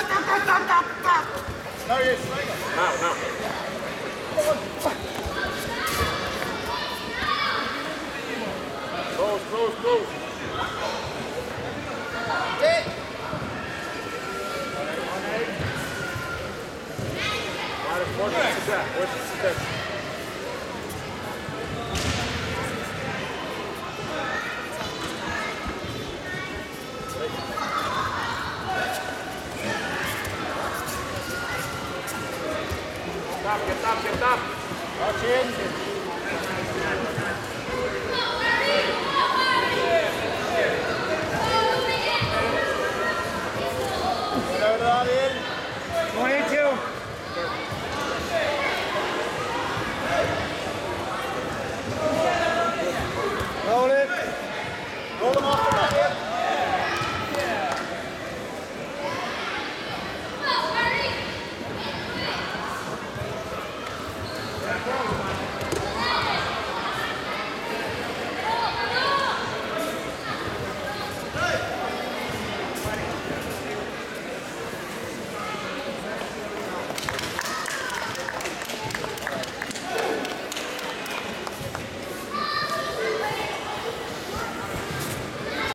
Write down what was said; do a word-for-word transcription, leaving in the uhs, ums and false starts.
Marius. Now, now. Close, close, close. Hit. Marius, watch the step. Watch the step. Stop, get up, get up. Watch in.